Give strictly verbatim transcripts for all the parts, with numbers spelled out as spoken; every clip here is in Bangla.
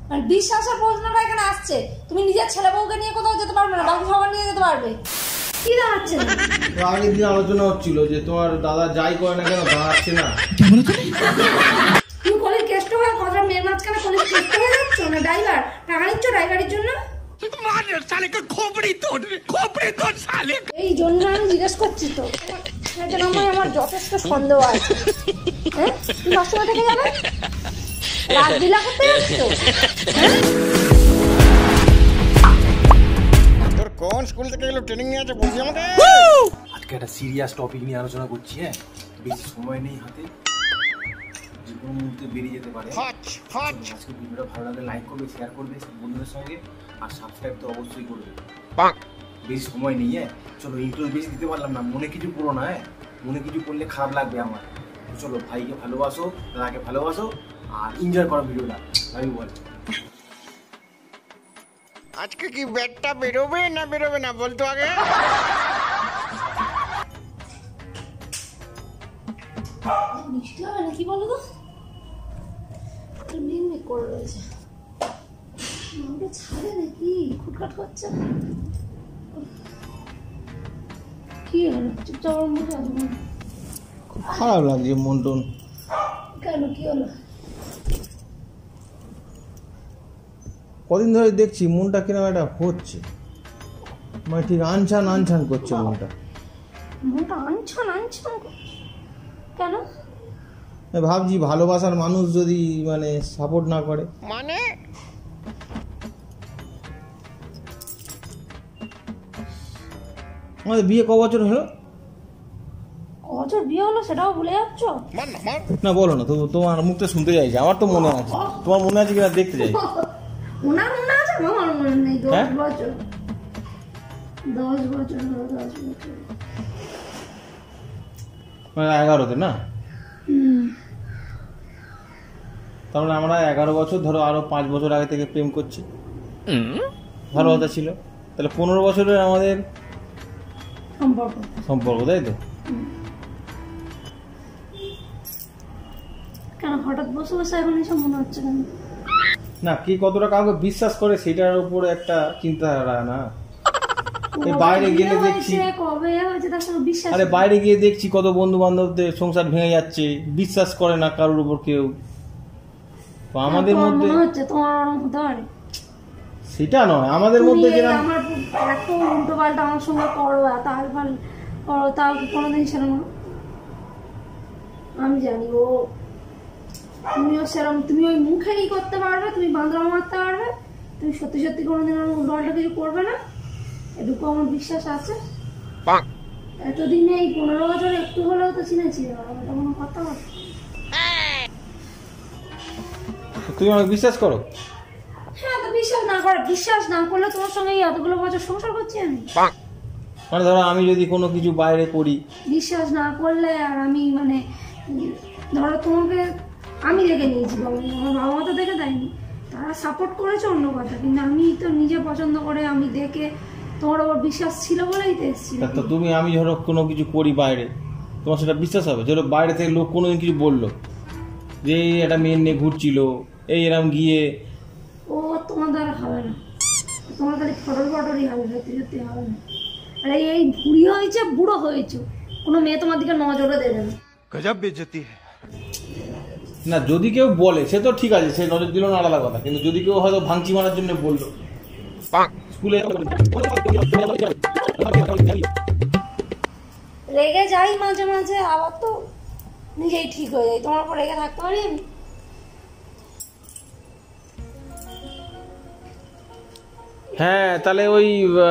আর বিশ্বাসের প্রশ্নটা এখানে আসছে, তুমি নিজের ছেলে বউকে নিয়ে কোথাও যেতে পারবে না, বাকি সবার নিয়ে যেতে পারবে। কি দাঁড়াচ্ছে না? তো আগের দিন আলোচনা হচ্ছিল যে তোমার দাদা যাই করে না কেন দাঁড়াচ্ছে না। তুমি কলেজ কেষ্ট হয়ে কথা মেয়ের মাঝখানে কলেজ কেষ্ট হয়ে যাচ্ছ না? ড্রাইভার টাকা নিচ্ছ ড্রাইভারের জন্য? এই জন্য আমি জিজ্ঞেস করছি তো, আমার যথেষ্ট সন্দেহ আছে। হ্যাঁ তুমি সবসময় থেকে যাবে রাত লীলা করতে যাচ্ছ? তোর কোন স্কুল থেকে এগুলো ট্রেনিং নিয়ে আছে বলছি আমাকে। আজকে একটা সিরিয়াস টপিক নিয়ে আলোচনা করছি। হ্যাঁ বেশি সময় নেই হাতে, যে কোনো মুহূর্তে বেরিয়ে যেতে পারে। আজকে ভিডিওটা ভালো লাগলে লাইক করবে, শেয়ার করবে বন্ধুদের সঙ্গে, আর সাবস্ক্রাইব তো অবশ্যই করবে। বেশি সময় নেই। হ্যাঁ চলো, ইন্ট্রো বেশি দিতে পারলাম না, মনে কিছু করো না। হ্যাঁ মনে কিছু করলে খারাপ লাগবে আমার। চলো ভাইকে ভালোবাসো, দাদাকে ভালোবাসো, আর এনজয় করো ভিডিওটা। আমি বল আজকে কি ব্যাটটা বেরোবে না বেরোবে না বলতো আগে। মিষ্টি হবে নাকি বলো তো? মেন মেক করে রয়েছে, আমাকে ছাড়ে নাকি? খুটখাট করছে। কি হলো? চুপচাপ আমার মুখে আছে। খুব খারাপ লাগছে মন টন। কেন কি হলো? কদিন ধরে দেখছি মনটা কিরকম একটা হচ্ছে, মানে ঠিক আনছান আনছান করছে মনটা। মনটা আনছান আনছান কেন? ভাবছি ভালোবাসার মানুষ যদি মানে সাপোর্ট না করে। মানে আমাদের বিয়ে ক বছর হলো? ক বছর বিয়ে হলো সেটাও ভুলে যাচ্ছ? না বলো না, তো তোমার মুখটা শুনতে চাইছি। আমার তো মনে আছে, তোমার মনে আছে কিনা দেখতে চাই। ওনার মনে আছে, আমার মনে নেই। দশ বছর দশ বছর হলো। দশ বছর মানে এগারোতে না? তার মানে আমরা এগারো বছর ধরো, আরো পাঁচ বছর আগে থেকে প্রেম করছি, ভালোবাসা ছিল। তাহলে পনেরো বছরের আমাদের সম্পর্ক সম্পর্ক, তাই তো? কেন হঠাৎ বসে বসে এখন এসব মনে হচ্ছে কেন? না কি কতটা কাউকে বিশ্বাস করে সেটার উপর একটা চিন্তাধারা না। বাইরে গেলে দেখছি, কবে হয়েছে তার সঙ্গে বিশ্বাস। আরে বাইরে গিয়ে দেখছি কত বন্ধু বান্ধবদের সংসার ভেঙে যাচ্ছে, বিশ্বাস করে না কারোর উপর কেউ। তো আমাদের মধ্যে হচ্ছে তোমার হতে পারে সেটা নয়, আমাদের মধ্যে যেটা আমার এত উল্টো পাল্টা আমার সঙ্গে করো, এত আলফাল করো, তাও কি কোনোদিন সেরকম? আমি জানি ও তুমিও সেরকম, তুমি ওই মুখেই করতে পারবে, তুমি বাঁদরা মারতে পারবে, তুমি সত্যি সত্যি কোনোদিন আমার উল্টো পাল্টা কিছু করবে না, এটুকু আমার বিশ্বাস আছে। এতদিনে এই পনেরো বছর একটু হলেও তো চিনেছি, ওটা কোনো কথা বল। তুমি আমাকে বিশ্বাস করো? হ্যাঁ তো বিশ্বাস না করে, বিশ্বাস না করলে তোমার সঙ্গে এতগুলো বছর সংসার করছি আমি। মানে ধরো আমি যদি কোনো কিছু বাইরে করি, বিশ্বাস না করলে, আর আমি মানে ধরো তোমাকে আমি দেখে নিয়েছি, বাবা আমার বাবা মা তো দেখে দেয়নি, তারা সাপোর্ট করেছে অন্য কথা, কিন্তু আমি তো নিজে পছন্দ করে আমি দেখে তোমার ওপর বিশ্বাস ছিল বলেই তো এসেছি। তো তুমি আমি ধরো কোনো কিছু করি বাইরে, তোমার সেটা বিশ্বাস হবে? ধরো বাইরে থেকে লোক কোনোদিন কিছু বললো যে একটা মেয়ে নিয়ে ঘুরছিল, এই এরম গিয়ে, ও তোমার দ্বারা হবে না, তোমার খালি ফটর ফটরই হবে, সত্যি সত্যি হবে না। আরে এই বুড়ি হয়েছে, বুড়ো হয়েছে, কোনো মেয়ে তোমার দিকে নজরে দেবে না। গজব বেইজ্জতি না যদি কেউ বলে সে তো ঠিক আছে, সে নজর দিল না আলাদা কথা, কিন্তু যদি কেউ হয়তো ভাঙচি মারার জন্য বললো স্কুলে, রেগে যাই মাঝে মাঝে, আবার তো নিজেই ঠিক হয়ে যাই। তোমার উপর রেগে থাকতে পারি আমি? হ্যাঁ তাহলে ওই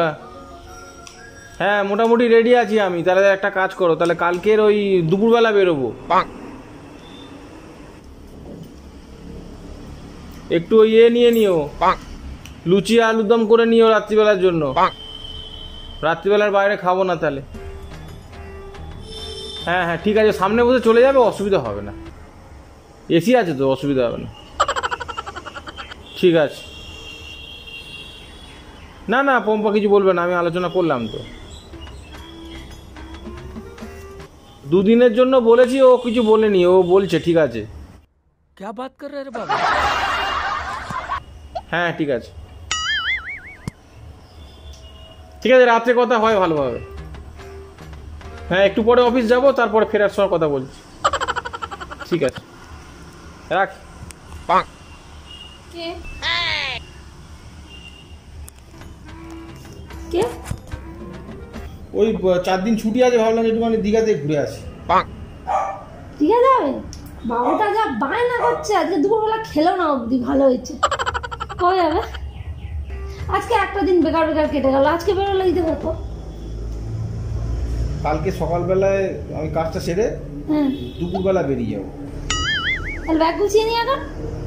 হ্যাঁ মোটামুটি রেডি আছি আমি। তাহলে একটা কাজ করো, তাহলে কালকের ওই দুপুরবেলা বেরোবো। একটু ওই ইয়ে নিয়ে নিও, লুচি আলুর দম করে নিও রাত্রিবেলার জন্য। রাত্রিবেলার বাইরে খাবো না তাহলে। হ্যাঁ হ্যাঁ ঠিক আছে, সামনে বসে চলে যাবে, অসুবিধা হবে না, এসি আছে তো, অসুবিধা হবে না। ঠিক আছে, না না পম্পা কিছু বলবে না, আমি আলোচনা করলাম তো। দুদিনের জন্য বলেছি, ও কিছু বলেনি, ও বলছে ঠিক আছে। क्या बात कर रहे हैं बाबा? হ্যাঁ ঠিক আছে ঠিক আছে, রাত্রে কথা হয় ভালোভাবে। হ্যাঁ একটু পরে অফিস যাব, তারপরে ফেরার সময় কথা বলছি। ঠিক আছে রাখ। কে কে ওই চার দিন ছুটি আছে, ভাবলাম একটু মানে দীঘাতে ঘুরে আসি। দীঘা যাবে? বাবুটা যা বায়না করছে, আজকে দুপুরবেলা খেলো না অবধি, ভালো হয়েছে। কবে যাবে? আজকে একটা দিন বেকার বেকার কেটে গেল, আজকে বেরোলে দিতে হতো। কালকে সকালবেলায় আমি কাজটা সেরে হ্যাঁ দুপুরবেলা বেরিয়ে যাবো। তাহলে ব্যাগ গুছিয়ে নিয়ে এখন।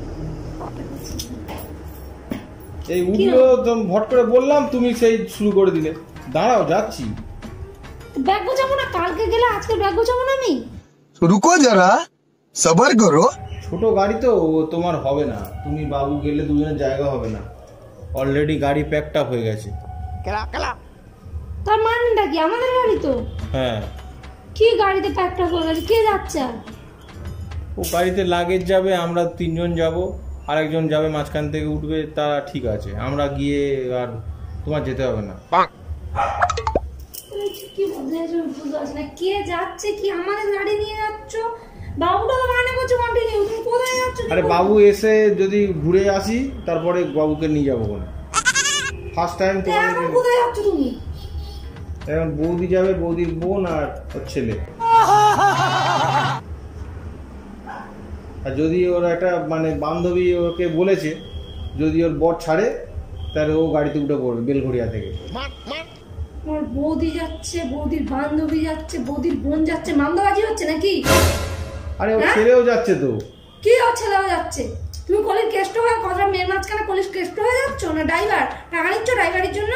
এই উঠলো ভট করে বললাম, তুমি সেই শুরু করে দিলে। দাঁড়াও যাচ্ছি। ব্যাগ গোছাবো না? কালকে গেলে আজকে ব্যাগ গোছাবো না আমি? रुको जरा सबर करो। ছোট গাড়ি তো তোমার হবে না, তুমি বাবু গেলে দুজনের জায়গা হবে না, অলরেডি গাড়ি প্যাকড আপ হয়ে গেছে। তার মানেটা কি? আমাদের গাড়ি তো। হ্যাঁ কি গাড়িতে প্যাকটা হয়ে গেছে? কে যাচ্ছে? ও গাড়িতে লাগেজ যাবে, আমরা তিনজন যাব, আরেকজন যাবে মাঝখান থেকে উঠবে, তা ঠিক আছে। আমরা গিয়ে আর তোমার যেতে হবে না। কি বুঝতে পারছি না, কে যাচ্ছে? কি আমাদের গাড়ি নিয়ে যাচ্ছ? বাবুটা তো মানে করছে কন্টিনিউ, তুমি কোথায় যাচ্ছ? আরে বাবু এসে যদি ঘুরে আসি, তারপরে বাবুকে নিয়ে যাবো কোনে। ফার্স্ট টাইম তো। এখন কোথায় যাচ্ছ তুমি? এখন বৌদি যাবে, বৌদির বোন আর ওর ছেলে। আর যদি ওর একটা মানে বান্ধবী ওকে বলেছে, যদি ওর বর ছাড়ে তাহলে ও গাড়িতে উঠে পড়বে বেলঘড়িয়া থেকে। আমার বৌদি যাচ্ছে, বৌদির বান্ধবী যাচ্ছে, বৌদির বোন যাচ্ছে, মামদাবাজি হচ্ছে নাকি? আরে ওর ছেলেও যাচ্ছে তো। কি ওর ছেলেও যাচ্ছে? তুমি কলির কেষ্ট হয়ে কথা মেয়ের মাঝখানে কলির কেষ্ট হয়ে যাচ্ছ না? ড্রাইভার টাকা নিচ্ছ ড্রাইভারের জন্য?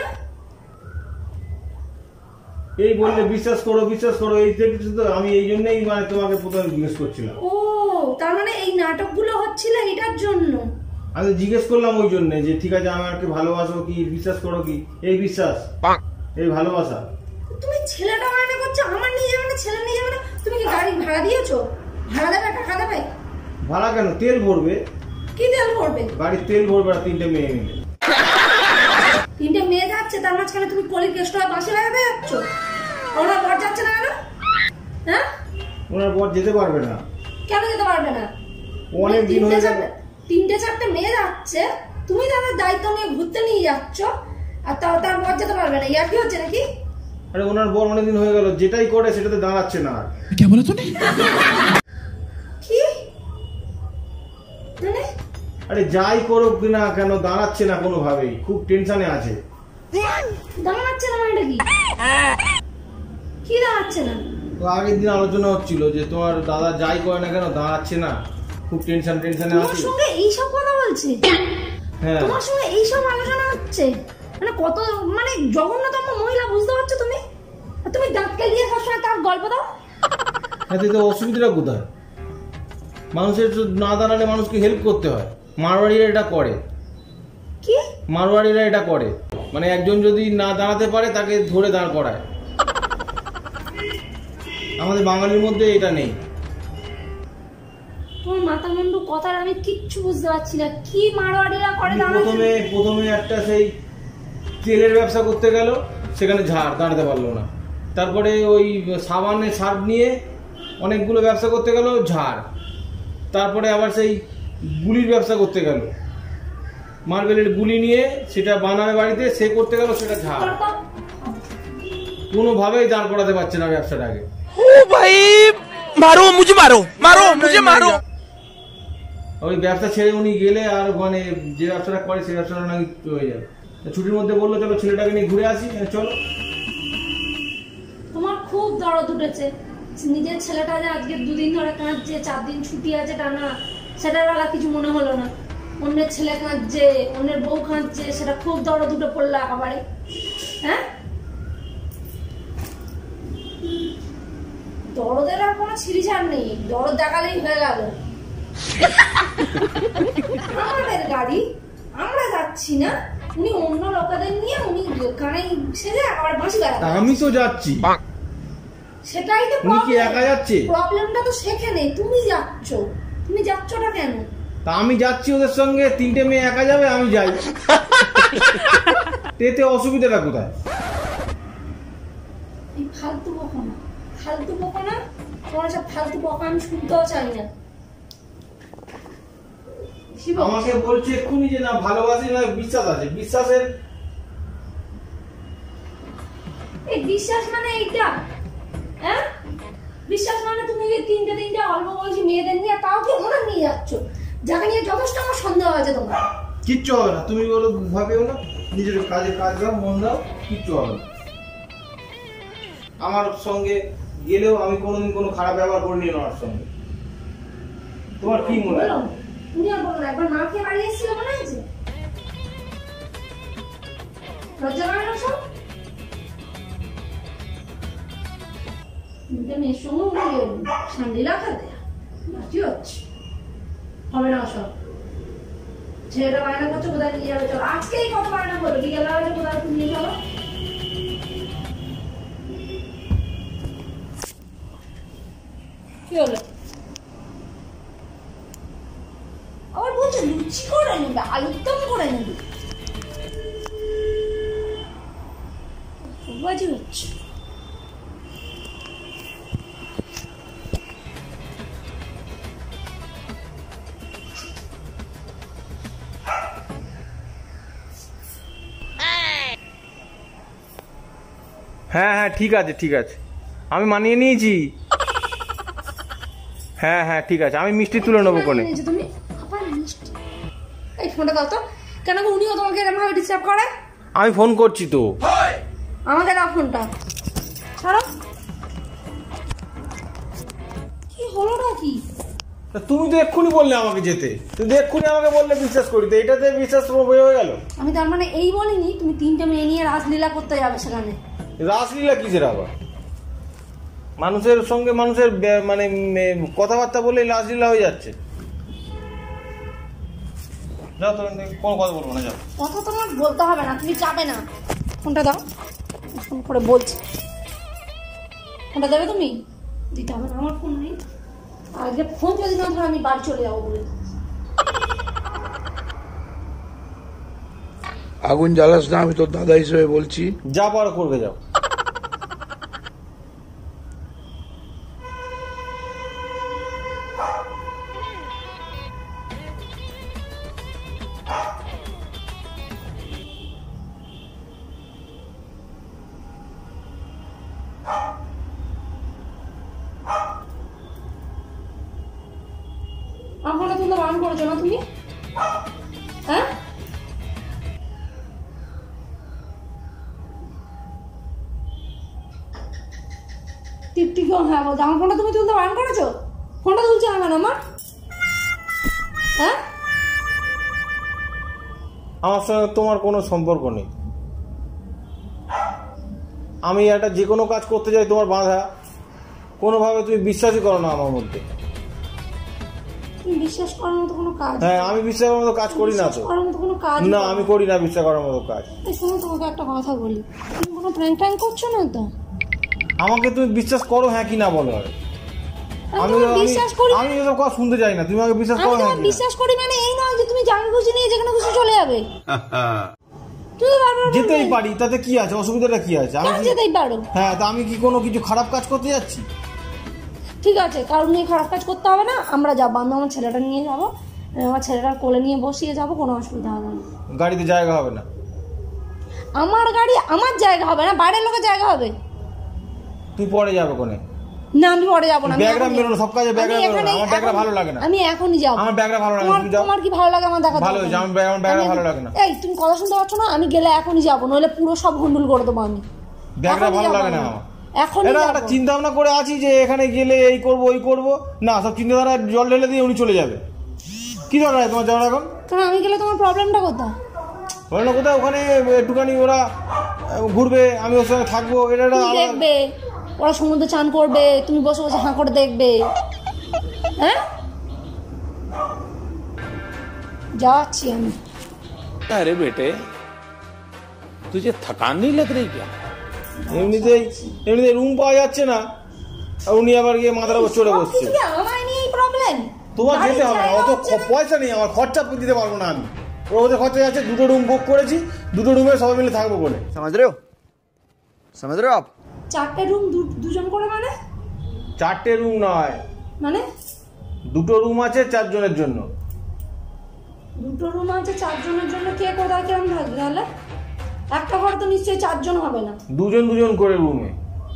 এই বললে বিশ্বাস করো বিশ্বাস করো, এই দেখছো তো, আমি এই জন্যই মানে তোমাকে প্রথমে জিজ্ঞেস করছিলাম। ও তার মানে এই নাটকগুলো হচ্ছিল এটার জন্য? আমি জিজ্ঞেস করলাম ওই জন্য যে ঠিক আছে আমাকে ভালোবাসো কি, বিশ্বাস করো কি, এই বিশ্বাস এই ভালোবাসা। তুমি ছেলেটা মানে করছো, আমার নিয়ে যাবে না, ছেলে নিয়ে যাবে না? তুমি কি গাড়ি ভাড়া দিয়েছো? ভাড়া দেবে, টাকা দেবে? ভাড়া কেন, তেল ভরবে। কি তেল ভরবে? গাড়ির তেল ভরবে আর তিনটে মেয়ে মিলে। তিনটে মেয়ে যাচ্ছে, তার মাঝখানে তুমি কলির কেষ্ট হয়ে বাসে বেড়াতে যাচ্ছ? ওনার বর যাচ্ছে না কেন? হ্যাঁ ওনার বর যেতে পারবে না। কেন যেতে পারবে না? অনেক দিন হয়ে যাবে। তিনটে চারটে মেয়ে যাচ্ছে, তুমি তাদের দায়িত্ব নিয়ে ঘুরতে নিয়ে যাচ্ছ, আর তার বর যেতে পারবে না? ইয়ার কি হচ্ছে নাকি? আরে ওনার বর অনেকদিন হয়ে গেল, যেটাই করে সেটাতে দাঁড়াচ্ছে না। क्या बोला तूने? কি মানে? আরে যাই করুক না কেন দাঁড়াচ্ছে না কোনোভাবেই, খুব টেনশনে আছে। দাঁড়াচ্ছে না মানে কি? কি দাঁড়াচ্ছে না? তো আগের দিন আলোচনা হচ্ছিল যে তোমার দাদা যাই করে না কেন দাঁড়াচ্ছে না, খুব টেনশন টেনশনে তোমার আছে। সঙ্গে এইসব কথা বলছে? হ্যাঁ তোমার সঙ্গে এইসব আলোচনা হচ্ছে? মানে কত মানে জঘন্যতম মহিলা, বুঝতে পারছো তুমি? আর তুমি দাঁতকে দিয়ে সবসময় তার গল্প দাও। এতে তো অসুবিধাটা কোথায়? মানুষের না দাঁড়ালে মানুষকে হেল্প করতে হয়, মারওয়াড়িরা এটা করে। কি মারওয়াড়িরা এটা করে, মানে একজন যদি না দাঁড়াতে পারে তাকে ধরে দাঁড় করায়। আমাদের বাঙালির মধ্যে এটা নেই। তোমার মাথা মুন্ডু কথার আমি কিচ্ছু বুঝতে পারছি না, কি মারওয়াড়িরা করে? প্রথমে প্রথমে একটা সেই তেলের ব্যবসা করতে গেল, সেখানে ঝাড় দাঁড়াতে পারলো না। তারপরে ওই সাবানের সার্ফ নিয়ে অনেকগুলো ব্যবসা করতে গেল, ঝাড়। তারপরে আবার সেই গুলির ব্যবসা করতে গেল, মার্বেলের গুলি নিয়ে সেটা বানাবে বাড়িতে, সে করতে গেল, সেটা ঝাড়। কোনোভাবেই দাঁড় করাতে পারছে না ব্যবসাটাকে। ओ भाई मारो मुझे मारो मारो मुझे मारो। ওই ব্যবসা ছেড়ে উনি গেলে আর মানে যে ব্যবসাটা করে সেই ব্যবসাটা নাকি হয়ে যাবে। ছুটির মধ্যে বললো চলো ছেলেটাকে নিয়ে ঘুরে আসি, চলো। তোমার খুব দরদ উঠেছে, নিজের ছেলেটা যে আজকে দুদিন ধরে কাঁদছে, চার দিন ছুটি আছে টানা, সেটার বেলা কিছু মনে হলো না। অন্যের ছেলে কাঁদছে, অন্যের বউ কাঁদছে, সেটা খুব দরদ উঠে পড়লো একেবারে। হ্যাঁ দরদের আর কোনো ছিঁড়িছাড় নেই, দরদ দেখালেই হয়ে গেল। আমাদের গাড়ি, আমরা যাচ্ছি না, উনি অন্য লোকেদের নিয়ে উনি কানে সেজে একেবারে বাঁশি বাজাচ্ছে। আমি তো যাচ্ছি। সেটাই তো উনি কি একা যাচ্ছে? প্রবলেমটা তো সেখানে, তুমি যাচ্ছ, তুমি যাচ্ছটা কেন? তা আমি যাচ্ছি ওদের সঙ্গে, তিনটে মেয়ে একা যাবে, আমি যাই। এতে অসুবিধাটা কোথায়? এই ফালতু বকো না, ফালতু বকো না, তোমার সব ফালতু বকা আমি শুনতেও চাই না। আমাকে বলছে এক্ষুনি যে না ভালোবাসি না বিশ্বাস আছে, বিশ্বাসের এই বিশ্বাস মানে এইটা, হ্যাঁ বিশ্বাস মানে তুমি যে তিনটে তিনটে অল্প বয়সী মেয়েদের নিয়ে তাও কি ওরা নিয়ে যাচ্ছ, যাকে নিয়ে যথেষ্ট আমার সন্দেহ আছে তোমার। কিচ্ছু হবে না, তুমি বলো ভাবেও না, নিজের কাজে কাজ দাও, মন দাও, কিচ্ছু হবে না। আমার সঙ্গে গেলেও আমি কোনোদিন কোনো খারাপ ব্যবহার করিনি ওনার সঙ্গে। তোমার কি মনে হয়? তুমি আর বলো না, একবার মা খেয়ে বাড়ি এসেছিল মনে আছে? লজ্জা লাগে না সব? মেয়ের সঙ্গে শান্তিলা খাতে কি হচ্ছে? হবে না সব। ছেলেটা বায়না করছো কোথায় নিয়ে যাবে, চলো আজকেই কত বায়না করবে, বিকেল বেলা কোথায় নিয়ে চলো। কি হলো? আবার বলছে লুচি করে নেবে, আলুর দম করে নেবে, বাজি হচ্ছে। হ্যাঁ হ্যাঁ ঠিক আছে ঠিক আছে, আমি মানিয়ে নিয়েছি। হ্যাঁ হ্যাঁ ঠিক আছে, আমি মিষ্টি তুলে নেবো কোনে। তুমি আবার মিষ্টি? এই ফোনটা দাও তো, কেন উনিও তোমাকে এরকম ভাবে ডিস্টার্ব করে? আমি ফোন করছি তো। আমাকে দাও ফোনটা, ছাড়ো। কি হলোটা কি? তুমি তো এক্ষুনি বললে আমাকে যেতে, তুমি এক্ষুনি আমাকে বললে বিশ্বাস করি, তো এটাতে বিশ্বাস হয়ে গেল। আমি তার মানে এই বলিনি তুমি তিনটা মেয়ে নিয়ে রাসলীলা করতে যাবে সেখানে? রাসলীলা কিসের আবার? মানুষের সঙ্গে মানুষের মানে কথাবার্তা বলে রাসলীলা হয়ে যাচ্ছে। যাও তো, কোনো কথা বলবো না, যাও। কথা তোমার বলতে হবে না, তুমি যাবে না। ফোনটা দাও, ফোন করে বলছি। ফোনটা দেবে তুমি? দিতে হবে না, আমার ফোন নেই। আজকে ফোন যদি না ধরো আমি বাড়ি চলে যাবো বলে। আগুন জ্বালাস না, আমি তোর দাদা হিসেবে বলছি। যা পারো করবে, যাও। আমার ফোনটা তুমি বারণ করেছো না তুমি? হ্যাঁ টিপটি কেউ হ্যাঁ বলছো, আমার ফোনটা তুমি তুলতে বারণ করেছো? ফোনটা তুলছে না কেন আমার? হ্যাঁ আমার সঙ্গে তোমার কোনো সম্পর্ক নেই। আমি একটা যে কোনো কাজ করতে যাই তোমার বাধা, কোনোভাবে তুমি বিশ্বাসই করো না আমার মধ্যে। তুমি বিশ্বাস করার মতো কোনো কাজ? হ্যাঁ আমি বিশ্বাস করার মতো কাজ করি না তো। করার মতো কোনো কাজ না আমি করি না বিশ্বাস করার মতো কাজ। এই শোনো তোমাকে একটা কথা বলি, তুমি কোনো প্র্যাঙ্ক ট্যাঙ্ক করছো না তো? আমাকে তুমি বিশ্বাস করো হ্যাঁ কি না বলো। আমি বিশ্বাস করি, আমি এসব কথা শুনতে চাই না, তুমি আমাকে বিশ্বাস করো হ্যাঁ কি না। বিশ্বাস করি মানে এই নয় যে তুমি জাঙ্গি খুশি নিয়ে যেখানে খুশি চলে যাবে। যেতেই পারি, তাতে কি আছে, অসুবিধাটা কি আছে? আমি যেতেই পারো। হ্যাঁ তা আমি কি কোনো কিছু খারাপ কাজ করতে যাচ্ছি? ঠিক আছে, কারণ নিয়ে খারাপ কাজ করতে হবে না, আমরা যাবো, আমি আমার ছেলেটা নিয়ে যাবো, আমার ছেলেটার কোলে নিয়ে বসিয়ে যাবো, কোনো অসুবিধা হবে না। গাড়িতে জায়গা হবে না? আমার গাড়ি আমার জায়গা হবে না, বাইরের লোকের জায়গা হবে। তুই পরে যাবে কোনে? না আমি পরে যাবো না, ব্যাগরা মেরো না, সব কাজে ব্যাগরা মেরো না, আমার ব্যাগরা ভালো লাগে না। আমি এখনই যাবো। আমার ব্যাগরা ভালো লাগে না, তুমি যাও। তোমার কি ভালো লাগে আমার দেখা? ভালো হয়েছে, আমার ব্যাগ আমার ব্যাগরা ভালো লাগে না। এই তুমি কথা শুনতে পাচ্ছ না? আমি গেলে এখনই যাবো, নইলে পুরো সব গুন্ডুল করে দেবো আমি। ব্যাগরা ভালো লাগে না আমার। এখন একটা চিন্তা ভাবনা করে আছি যে এখানে গেলে এই করবো ওই করবো, না সব চিন্তাধারা জল ঢেলে দিয়ে উনি চলে যাবে। কি দরকার তোমার যাওয়ার এখন? কারণ আমি গেলে তোমার প্রবলেমটা কোথায়? বলে না কোথায়, ওখানে একটুখানি ওরা ঘুরবে, আমি ওর সঙ্গে থাকবো, এটা দেখবে ওরা সমুদ্রে চান করবে, তুমি বসে বসে হাঁ করে দেখবে। হ্যাঁ যাচ্ছি আমি। अरे बेटे तुझे थकान नहीं लग रही क्या? এমনিতেই এমনিতে রুম পাওয়া যাচ্ছে না, আর উনি আবার গিয়ে মাথার উপর চড়ে বসছে। আমার নিয়ে এই প্রবলেম, তোমার যেতে হবে না, অত পয়সা নেই আমার, খরচা দিতে পারবো না আমি। ওদের খরচা আছে, দুটো রুম বুক করেছি, দুটো রুমে সবাই মিলে থাকবো বলে। समझ रहे हो समझ रहे हो आप? চারটে রুম দুজন করে মানে? চারটে রুম নয় মানে দুটো রুম আছে চারজনের জন্য। দুটো রুম আছে চারজনের জন্য, কে কোথায় কেমন থাকবে তাহলে? একটা ঘর তো নিশ্চয়ই চারজন হবে না। দুজন দুজন করে রুমে,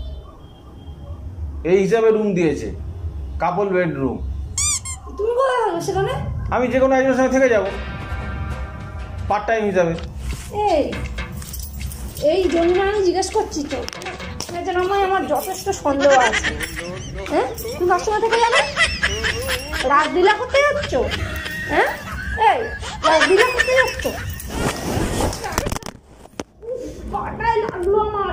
এই হিসাবে রুম দিয়েছে, কাপল বেডরুম। তুমি কোথায় থাকবে সেখানে? আমি যে কোনো একজনের সঙ্গে থেকে যাবো পার্ট টাইম হিসাবে। এই এই জন্য আমি জিজ্ঞেস করছি তো, আমার আমার যথেষ্ট সন্দেহ আছে। হ্যাঁ তুমি সবসময় থেকে যাবে? রাজলীলা করতে যাচ্ছ? হ্যাঁ এই রাজলীলা করতে যাচ্ছ? পাটায় লাগলো আমার।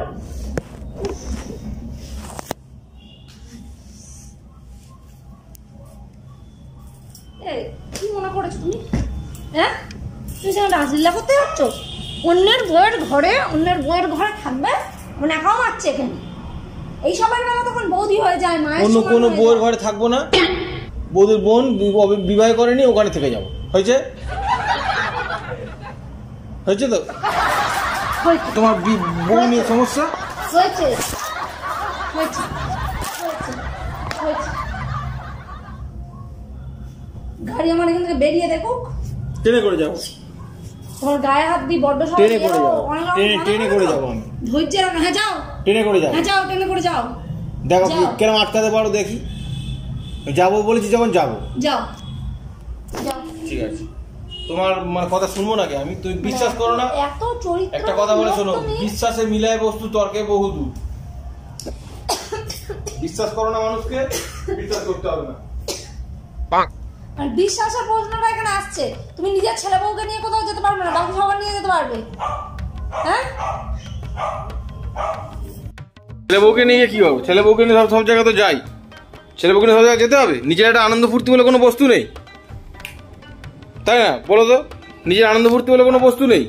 এই কি মনে করেছো তুমি? হ্যাঁ তুমি সেখানে রাজলীলা করতে যাচ্ছ? অন্যের বইয়ের ঘরে অন্যের বইয়ের ঘরে থাকবে, মানে একাও মারছে এখানে। এই সবার বেলা তখন বৌদি হয়ে যায়, মায়ের অন্য কোনো বউয়ের ঘরে থাকবো না, বৌদির বোন বিবাহ করেনি, ওখানে থেকে যাবো। হয়েছে হয়েছে তো? তোমার বউ নিয়ে সমস্যা হয়েছে হয়েছে হয়েছে। গাড়ি আমার এখান থেকে বেরিয়ে দেখুক, ট্রেনে করে যাবো। তোমার গায়ে হাত দিয়ে বড্ড সব ট্রেনে করে যাবো, ট্রেনে করে যাবো আমি। ধৈর্য রাখো। হ্যাঁ যাও ট্রেনে করে যাবো। হ্যাঁ যাও ট্রেনে করে যাও। দেখো কেরম আটকাতে পারো দেখি। যাবো বলেছি যখন যাবো। যাও যাও ঠিক আছে, তোমার মানে কথা শুনবো নাকি আমি? তুমি বিশ্বাস করো না। এত চরিত্র একটা কথা বলে শোনো, বিশ্বাসে মিলায় বস্তু তর্কে বহুদূর। বিশ্বাস করো না মানুষকে, বিশ্বাস করতে হবে না। আর বিশ্বাসের প্রশ্নটা এখানে আসছে, তুমি নিজের ছেলে বউকে নিয়ে কোথাও যেতে পারবে না, বাকি সবার নিয়ে যেতে পারবে? হ্যাঁ ছেলে বউকে নিয়ে কি হবে? ছেলে বউকে নিয়ে সব সব জায়গায় তো যাই, ছেলে বউকে নিয়ে সব জায়গায় যেতে হবে? নিজের একটা আনন্দ ফুর্তি বলে কোনো বস্তু নেই, তাই না? বলো তো, নিজের আনন্দ ফুর্তি বলে কোনো বস্তু নেই।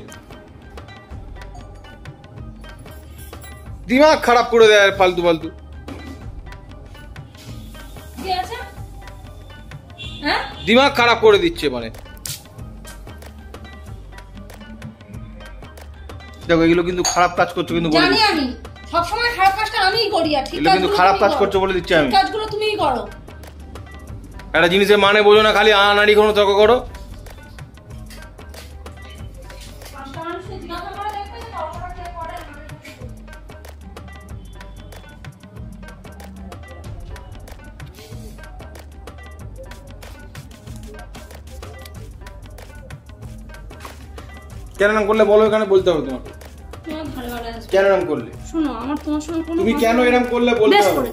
দিমাগ খারাপ করে দেয় ফালতু ফালতু। দিমাগ খারাপ করে দিচ্ছে মানে। দেখো এগুলো কিন্তু খারাপ কাজ করছো, কিন্তু জানি আমি সবসময় খারাপ কাজটা আমিই করি, আর ঠিক কিন্তু খারাপ কাজ করছো বলে দিচ্ছি আমি। কাজগুলো তুমিই করো। একটা জিনিসের মানে বোঝো না, খালি আনাড়ি কোনো তর্ক করো। কেন নাম করলে বলো, এখানে বলতে হবে তোমাকে। কেন নাম করলে? শোনো আমার তোমার সঙ্গে কোনো, তুমি কেন এরকম করলে বলতে হবে।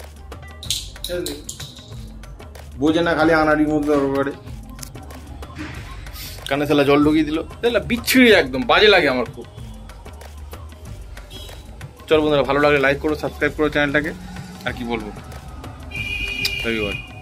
বোঝে না, খালি আনাড়ির মধ্যে করে কানে সেলা জল ঢুকিয়ে দিল, বিচ্ছিরি একদম বাজে লাগে আমার খুব। চল বন্ধুরা, ভালো লাগলে লাইক করো, সাবস্ক্রাইব করো চ্যানেলটাকে। আর কি বলবো,